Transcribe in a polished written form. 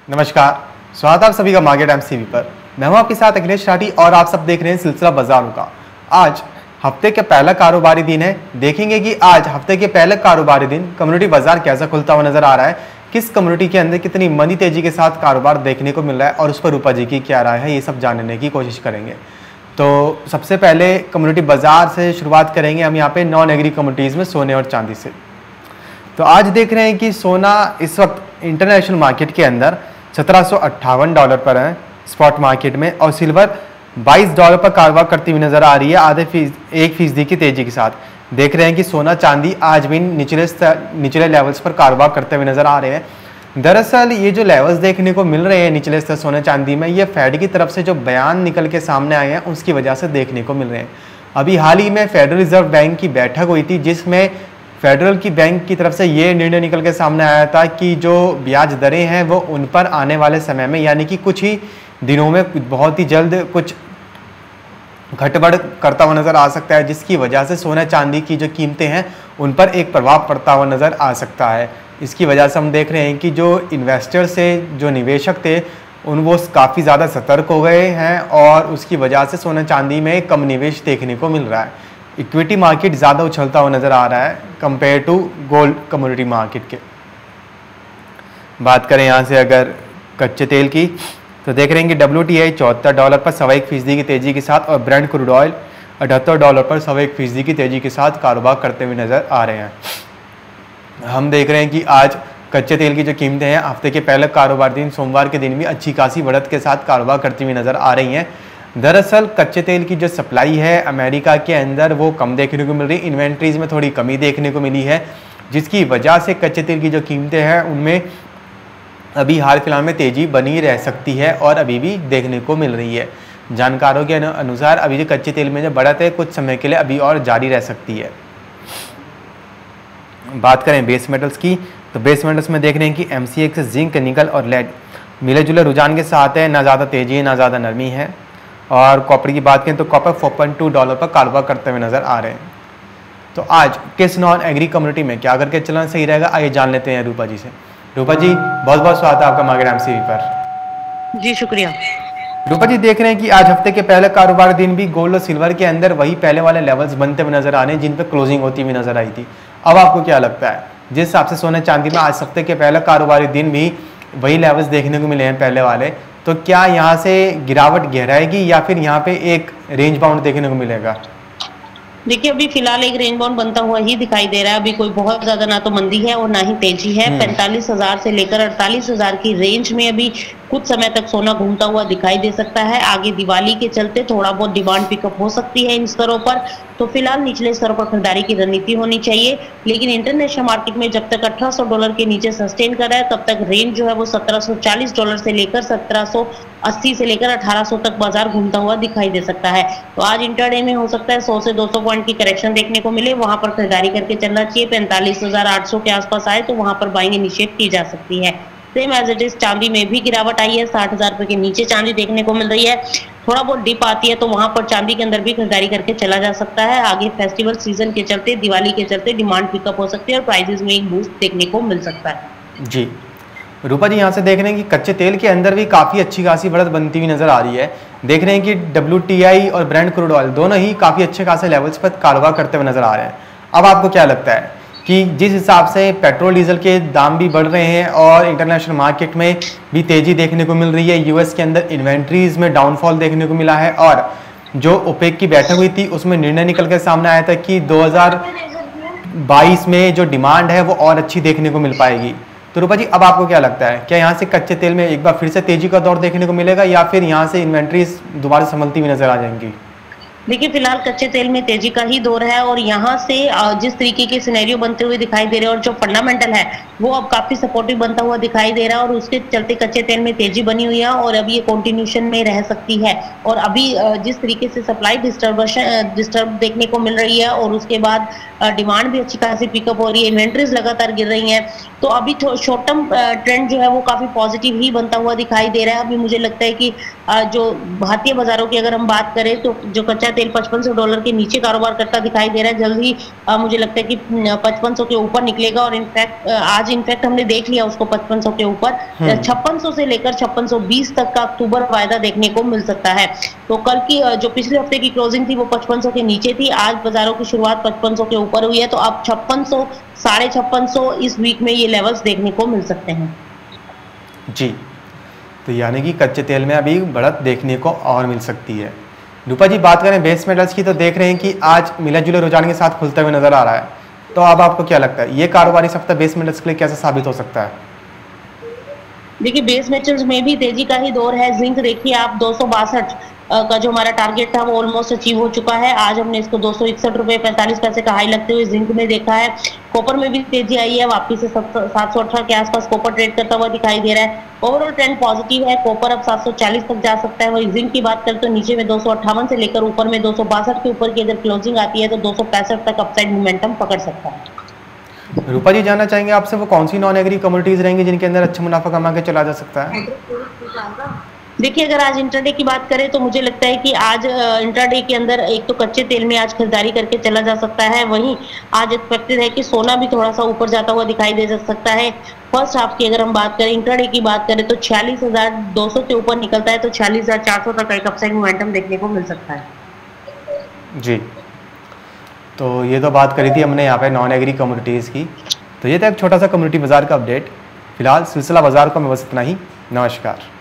नमस्कार, स्वागत है आप सभी का मार्केट टाइम्स टीवी पर। मैं हूं आपके साथ अखिलेश राठी और आप सब देख रहे हैं सिलसिला बाजारों का। आज हफ्ते का पहला कारोबारी दिन है। देखेंगे कि आज हफ्ते के पहले कारोबारी दिन कम्युनिटी बाजार कैसा खुलता हुआ नजर आ रहा है, किस कम्युनिटी के अंदर कितनी मंदी तेजी के साथ कारोबार देखने को मिल रहा है और उस पर रूपा जी की क्या राय है, ये सब जानने की कोशिश करेंगे। तो सबसे पहले कम्युनिटी बाजार से शुरुआत करेंगे हम यहाँ पे नॉन एग्री कम्युनिटीज़ में सोने और चांदी से। तो आज देख रहे हैं कि सोना इस वक्त इंटरनेशनल मार्केट के अंदर $1758 पर है स्पॉट मार्केट में, और सिल्वर $22 पर कारोबार करती हुई नजर आ रही है 1% की तेजी के साथ। देख रहे हैं कि सोना चांदी आज भी निचले लेवल्स पर कारोबार करते हुए नजर आ रहे हैं। दरअसल ये जो लेवल्स देखने को मिल रहे हैं निचले स्तर सोना चांदी में, ये फेड की तरफ से जो बयान निकल के सामने आए हैं उसकी वजह से देखने को मिल रहे हैं। अभी हाल ही में फेडरल रिजर्व बैंक की बैठक हुई थी, जिसमें फेडरल की बैंक की तरफ से ये निर्णय निकल के सामने आया था कि जो ब्याज दरें हैं वो उन पर आने वाले समय में, यानी कि कुछ ही दिनों में बहुत ही जल्द कुछ घटबढ़ करता हुआ नज़र आ सकता है, जिसकी वजह से सोना चांदी की जो कीमतें हैं उन पर एक प्रभाव पड़ता हुआ नज़र आ सकता है। इसकी वजह से हम देख रहे हैं कि जो इन्वेस्टर से जो निवेशक थे वो काफ़ी ज़्यादा सतर्क हो गए हैं और उसकी वजह से सोना चांदी में कम निवेश देखने को मिल रहा है। इक्विटी मार्केट ज़्यादा उछलता हुआ नज़र आ रहा है compare to gold commodity market के। बात करें यहाँ से अगर कच्चे तेल की, तो देख रहे हैं कि WTI $74 पर $1.25% की तेज़ी के साथ और ब्रेंट क्रूड ऑयल $78 पर $1.25% की तेज़ी के साथ कारोबार करते हुए नज़र आ रहे हैं। हम देख रहे हैं कि आज कच्चे तेल की जो कीमतें हैं हफ्ते के पहले कारोबार दिन सोमवार के दिन भी अच्छी खासी बढ़त के साथ कारोबार करती हुई नज़र आ रही हैं। दरअसल कच्चे तेल की जो सप्लाई है अमेरिका के अंदर वो कम देखने को मिल रही है, इन्वेंट्रीज में थोड़ी कमी देखने को मिली है, जिसकी वजह से कच्चे तेल की जो कीमतें हैं उनमें अभी हाल फिलहाल में तेज़ी बनी रह सकती है और अभी भी देखने को मिल रही है। जानकारों के अनुसार अभी जो कच्चे तेल में जो बढ़त है कुछ समय के लिए अभी और जारी रह सकती है। बात करें बेस मेटल्स की, तो बेस मेटल्स में देख रहे हैं कि MCX जिंक, निकल और लेड मिले जुले रुझान के साथ है, ना ज़्यादा तेज़ी है ना ज़्यादा नरमी है। और कॉपर की बात करें तो कॉपर $4.2 पर कारोबार करते हुए नजर आ रहे हैं। तो आज किस नॉन एग्री कम्युनिटी में क्या करके चलना सही रहेगा, आइए जान लेते हैं रूपा जी से। रूपा जी बहुत बहुत स्वागत है आपका मार्केट टाइम्स टीवी पर। जी शुक्रिया। रूपा जी देख रहे हैं कि आज हफ्ते के पहले कारोबार दिन भी गोल्ड और सिल्वर के अंदर वही पहले वाले लेवल्स बनते हुए नजर आ रहे हैं जिन पर क्लोजिंग होती हुई नजर आई थी। अब आपको क्या लगता है, जिस हिसाब से सोने चांदी में आज हफ्ते के पहले कारोबारी दिन भी वही लेवल्स देखने को मिले हैं पहले वाले, तो क्या यहाँ से गिरावट गहराएगी या फिर यहाँ पे एक रेंज बाउंड देखने को मिलेगा? देखिए अभी फिलहाल एक रेंज बाउंड बनता हुआ ही दिखाई दे रहा है। अभी कोई बहुत ज्यादा ना तो मंदी है और ना ही तेजी है। 45,000 से लेकर 48,000 की रेंज में अभी कुछ समय तक सोना घूमता हुआ दिखाई दे सकता है। आगे दिवाली के चलते थोड़ा बहुत डिमांड पिकअप हो सकती है इन स्तरों पर, तो फिलहाल निचले स्तरों पर खरीदारी की रणनीति होनी चाहिए। लेकिन इंटरनेशनल मार्केट में जब तक $1800 के नीचे सस्टेन कर रहा है तब तक रेंज जो है वो $1740 से लेकर 1780 से लेकर 1800 तक बाजार घूमता हुआ दिखाई दे सकता है। तो आज इंटरडे में हो सकता है 100 से 200 पॉइंट की करेक्शन देखने को मिले, वहां पर खरीदारी करके चलना चाहिए। 45,800 के आसपास आए तो वहां पर बाइंग इनिशिएट की जा सकती है। सेम एज इट इज चांदी में भी गिरावट आई है, 60,000 रुपए के नीचे चांदी देखने को मिल रही है। थोड़ा बहुत डिप आती है तो वहां पर चांदी के अंदर भी खरीदारी करके चला जा सकता है। आगे फेस्टिवल सीजन के चलते, दिवाली के चलते डिमांड पिकअप हो सकती है और प्राइसेस में एक बूस्ट देखने को मिल सकता है। जी रूपा जी, यहाँ से देख रहे हैं कि कच्चे तेल के अंदर भी काफ़ी अच्छी खासी बढ़त बनती हुई नजर आ रही है। देख रहे हैं कि WTI और ब्रेंट क्रूड ऑयल दोनों ही काफ़ी अच्छे खासे लेवल्स पर कारोबार करते हुए नजर आ रहे हैं। अब आपको क्या लगता है कि जिस हिसाब से पेट्रोल डीजल के दाम भी बढ़ रहे हैं और इंटरनेशनल मार्केट में भी तेज़ी देखने को मिल रही है, US के अंदर इन्वेंट्रीज में डाउनफॉल देखने को मिला है, और जो ओपेक की बैठक हुई थी उसमें निर्णय निकल कर सामने आया था कि 2022 में जो डिमांड है वो और अच्छी देखने को मिल पाएगी। तो रूपा जी अब आपको क्या लगता है, क्या यहाँ से कच्चे तेल में एक बार फिर से तेजी का दौर देखने को मिलेगा या फिर यहाँ से इन्वेंट्रीज दोबारा संभलती हुई नजर आ जाएंगी? देखिए फिलहाल कच्चे तेल में तेजी का ही दौर है और यहाँ से जिस तरीके के सिनेरियो बनते हुए दिखाई दे रहे हैं और जो फंडामेंटल है वो अब काफी सपोर्टिव बनता हुआ दिखाई दे रहा है और उसके चलते कच्चे तेल में तेजी बनी हुई है और अभी ये कंटिन्यूशन में रह सकती है। और अभी जिस तरीके से सप्लाई डिस्टर्ब देखने को मिल रही है और उसके बाद डिमांड भी अच्छी खासी पिकअप हो रही है, इन्वेंट्रीज लगातार गिर रही हैं, तो अभी शॉर्ट टर्म ट्रेंड जो है वो काफी पॉजिटिव ही बनता हुआ दिखाई दे रहा है। अभी मुझे लगता है कि जो भारतीय बाजारों की अगर हम बात करें तो जो कच्चा तेल $5500 के नीचे कारोबार करता दिखाई दे रहा है। जल्द ही मुझे लगता है कि 5500 के ऊपर निकलेगा और इनफैक्ट आज आज इनफैक्ट हमने देख लिया उसको 5500 के ऊपर। 5600 से लेकर 5620 तक का अक्टूबर वायदा देखने को मिल सकता है। तो कल की जो पिछले हफ्ते की क्लोजिंग थी वो 5500 के नीचे थी, आज बाजारों की शुरुआत 5500 के ऊपर हुई है। तो अब 5600, 5650 इस वीक में ये लेवल्स देखने को मिल सकते हैं। जी, तो यानी कि कच्चे तेल में अभी बढ़त देखने को और मिल सकती है। रूपा जी, बात करें बेस मेटल्स की, तो देख रहे हैं कि आज मिले जुले रुझान के साथ खुलते हुए नजर आ रहा है। तो अब आपको क्या लगता है ये कारोबारी सप्ताह बेस मेटल्स के लिए कैसा साबित हो सकता है? देखिए, बेस मेटल्स में भी तेजी का ही दौर है। जिंक देखिए आप 262 का जो हमारा टारगेट था वो ऑलमोस्ट अचीव हो चुका है। आज हमने इसको 261 रुपए 45 पैसे का हाई लगते हुए जिंक में देखा है। कॉपर में भी तेजी आई है, वापस से 718 के आसपास कॉपर ट्रेड करता हुआ दिखाई दे रहा है। ओवरऑल ट्रेंड पॉजिटिव है। कॉपर अब 740 तक जा सकता है। वही जिंक की बात करें तो नीचे में 258 से लेकर ऊपर में 262 के ऊपर की अगर क्लोजिंग आती है तो 265 तक अपसाइड मोमेंटम पकड़ सकता है। रूपा जी, जानना चाहेंगे आपसे वो कौन सी नॉन एग्री कम्युनिटीज रहेंगी जिनके अंदर अच्छा मुनाफा कमा के चला जा सकता है? देखिए, अगर आज इंट्राडे की बात करें तो मुझे लगता है कि आज इंट्राडे के अंदर एक तो कच्चे तेल में आज खरीदारी करके चला जा सकता है। वहीं आज एक्सपेक्टेड है कि सोना भी थोड़ा सा ऊपर जाता हुआ दिखाई दे सकता है। फर्स्ट हाफ की अगर हम बात करें, इंट्राडे की बात करें तो 46,200 के ऊपर निकलता है तो 46,400 तक एक अपसाइड मोमेंटम देखने को मिल सकता है। जी, तो ये तो बात करी थी हमने यहाँ पे नॉन एग्री कम्युनिटीज़ की। तो ये था एक छोटा सा कम्युनिटी बाजार का अपडेट। फिलहाल सिलसिला बाजार को मैं बस इतना ही। नमस्कार।